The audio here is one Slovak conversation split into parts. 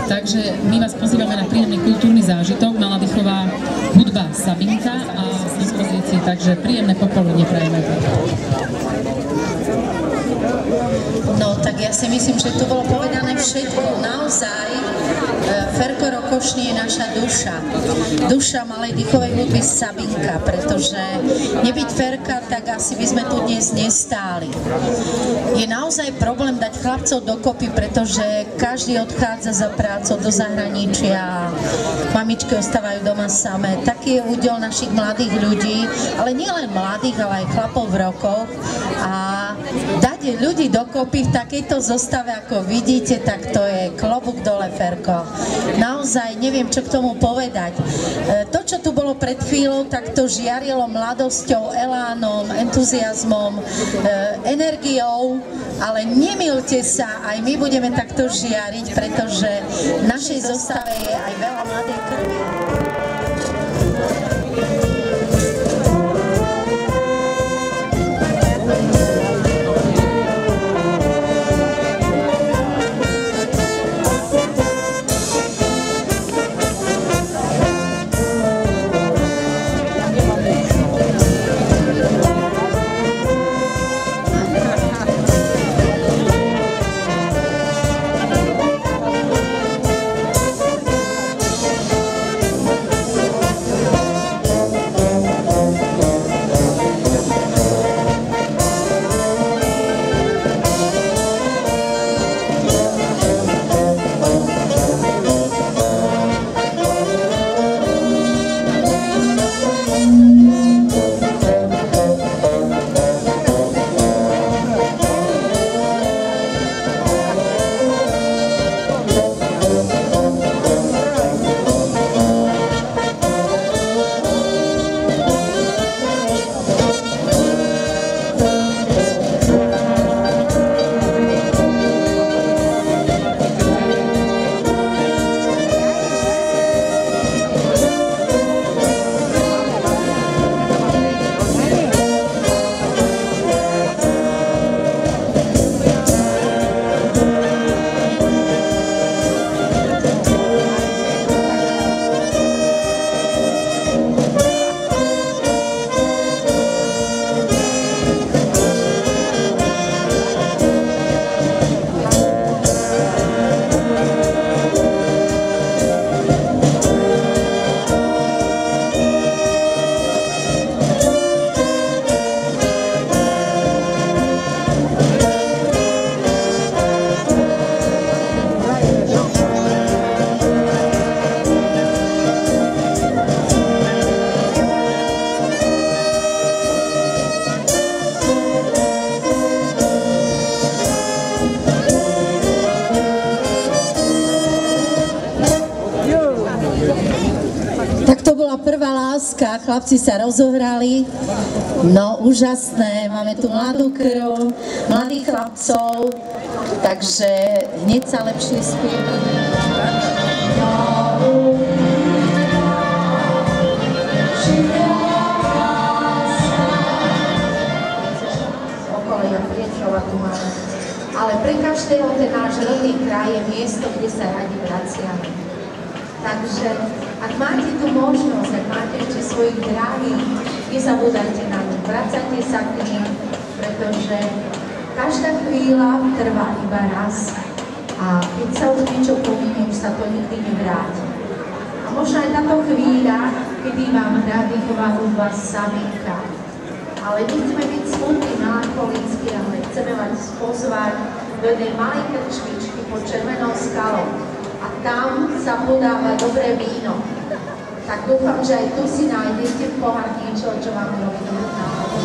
Takže my vás pozývame na príjemný kultúrny zážitok, Maladychová hudba Sabinka a z dispozícii, takže príjemné popoludne prajeme. No tak ja si myslím, že tu bolo povedané všetko. Naozaj Ferko Rokošný je naša duša. Duša Maladychovej hudby Sabinka, pretože nebyť Ferka, tak asi by sme tu dnes nestáli. Je naozaj problém dať chlapcov dokopy, pretože každý odchádza za prácou do zahraničia, mamičky ostávajú doma samé. Taký je údel našich mladých ľudí, ale nielen mladých, ale aj chlapov v rokoch. A dať ľudí dokopy v takejto zostave, ako vidíte, tak to je klobúk dole, Ferko. Naozaj neviem, čo k tomu povedať. To, čo tu bolo pred chvíľou, tak to žiarilo mladosťou, elánom, entuziasmom, energiou, ale nemýlte sa, aj my budeme takto žiariť, pretože v našej zostave je aj veľa mladej krvi. Tak to bola prvá láska, chlapci sa rozohrali, no úžasné, máme tu mladú krv, mladých chlapcov, takže hneď sa lepšie spieva. Ale pre každého ten náš rodný kraj je miesto, kde sa radi vraciame. Takže ak máte tu možnosť, ak máte ešte svojich drahých, nezabúdajte na ňu, vracajte sa k nim, pretože každá chvíľa trvá iba raz a keď sa už niečo pominie, už sa to nikdy nevráti. A možno aj táto chvíľa, kedy vám Maladychová hudba Sabinka. Ale nechceme byť smutní, melancholickí, ale chceme vás pozvať do jednej malej krčmičky pod Červenou skalou. A tam sa podáva dobré víno. Tak dúfam, že aj tu si nájdete pohár niečo, čo vám robí dobrú náladu.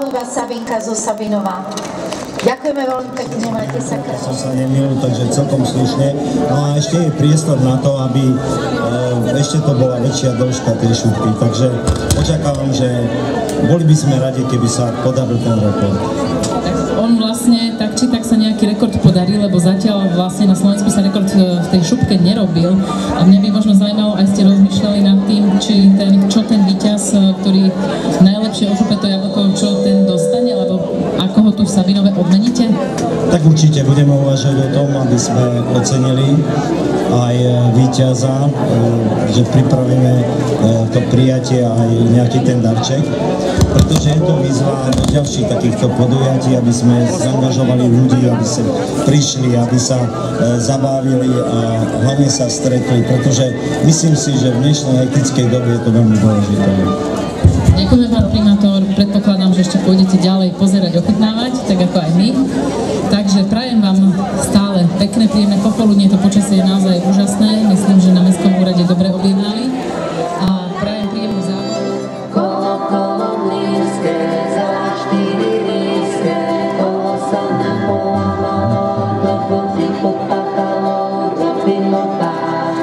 hudba Sabinka zo Sabinova. Ďakujeme veľmi pekne, majte sa krásne. Som sa nemýlil, takže celkom slušne. No a ešte je priestor na to, aby ešte to bola väčšia dĺžka tej šupky, takže očakávam, že boli by sme radi, keby sa podaril ten rekord. On vlastne tak či tak sa nejaký rekord podarí, lebo zatiaľ vlastne na Slovensku sa rekord v tej šupke nerobil. A mňa by možno zaujímalo, aj ste rozmýšľali nad tým, čo ten víťaz, ktorý najlepšie ošupe to jablko, čo ten dostane, alebo ako ho tu v Sabinove odmeníte? Tak určite budeme uvažovať o tom, aby sme ocenili aj víťaza, že pripravíme to prijatie aj nejaký ten darček, pretože je to výzva do ďalších takýchto podujatí, aby sme zaangažovali ľudí, aby sa prišli, aby sa zabávili a hlavne sa stretli, pretože myslím si, že v dnešnej hektickej dobe je to veľmi dôležité. Ďakujem, pán primátor. Predpokladám, že ešte pôjdete ďalej pozerať, ochutnávať, tak ako aj my. Takže prajem vám stále pekné, príjemné popoludnie. To počasie je naozaj úžasné. Myslím, že na Mestskom úrade dobre objednali. A prajem príjemnú zábavu. Kolo, kolo blízke, za 4 lístke, kolo sa nám polámalo, do vody popadalo, robilo pás.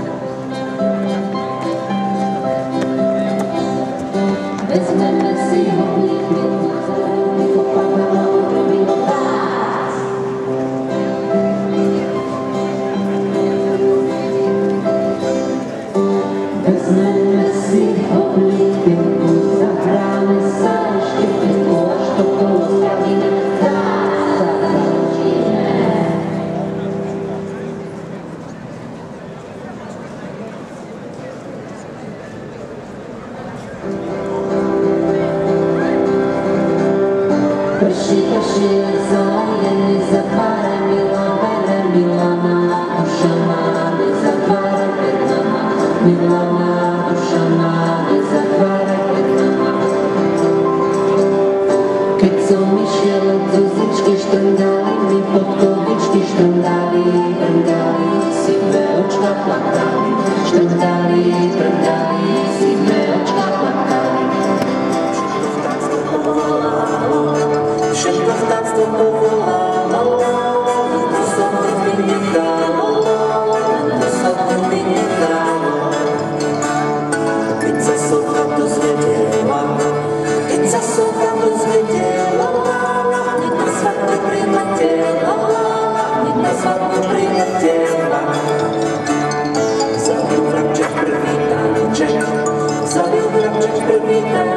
Vezmeme si ho blízky, do vody popadalo, robilo pás. Vezmeme si ho blízky, zahráme sa ešte peklo, až to kolo zjavíme, tak sa založíme. Prší, prší, zelený, zatváraj milá, bere milá, malá duša má, nezatváraj pred nama, milá, malá duša má, nezatváraj pred nama. Keď som išiel od Zuzičky, štrndali mi podkovičky, štrndali, brndali, sivé očka plakali, štrndali, brndali, sivé očka plakali. Všetko vtáctvo povolalo, to sa nikdy nechálo, to sa nikdy nechálo. Keď sa socha dozvedela, keď sa socha dozvedela, hneď na svadbu priletela, hneď na svadbu priletela. Zabil vrabček prvý taneček, zabil vrabček prvý taneček.